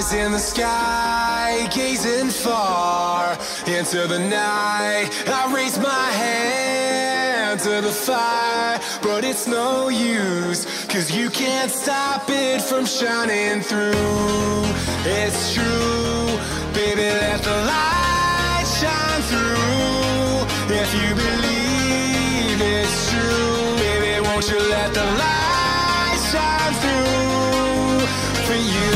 In the sky, gazing far into the night, I raise my hand to the fire, but it's no use, 'cause you can't stop it from shining through. It's true, baby, let the light shine through. If you believe it's true, baby, won't you let the light shine through for you.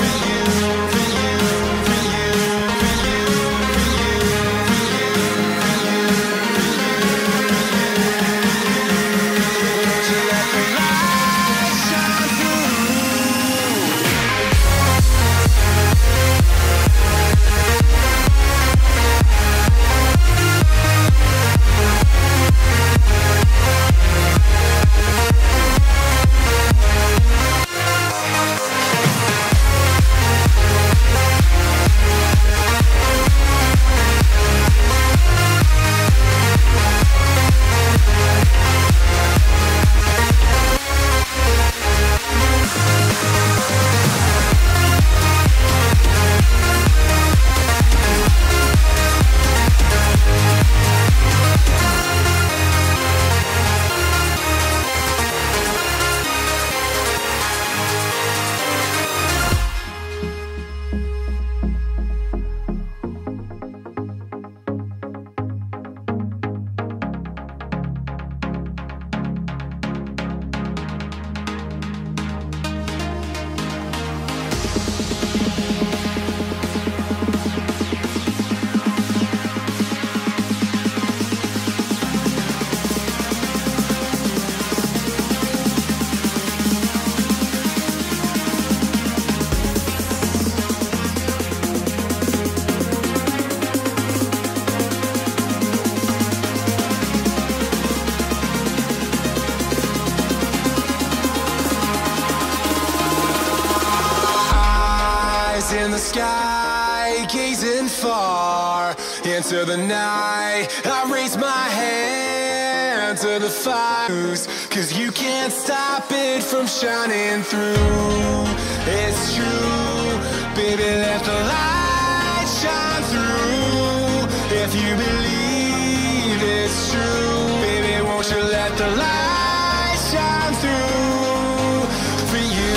In the sky, gazing far into the night, I raise my hand to the fire, 'cause you can't stop it from shining through. It's true, baby, let the light shine through. If you believe it's true, baby, won't you let the light shine through for you.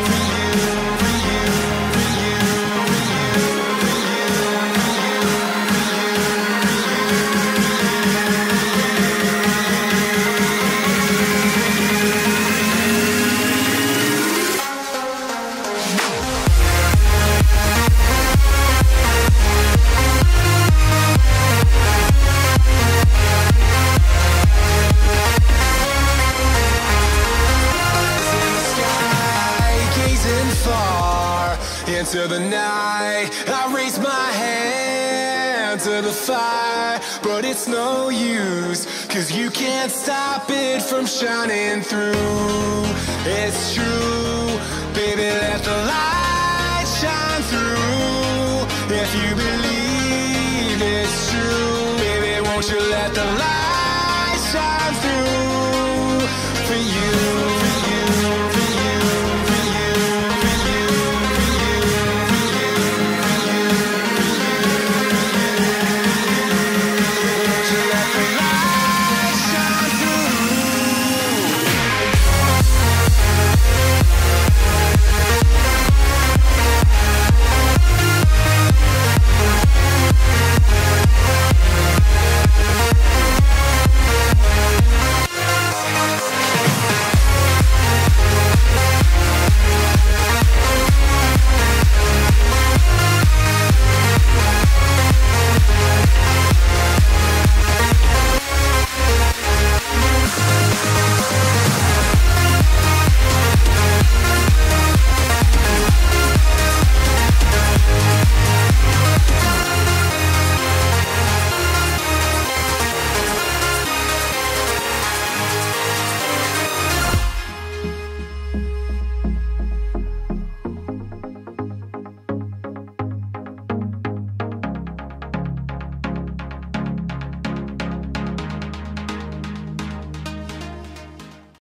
Into the night, I raise my hand to the fire, but it's no use, 'cause you can't stop it from shining through. It's true, baby, let the light shine through. If you believe it's true, baby, won't you let the light shine through for you.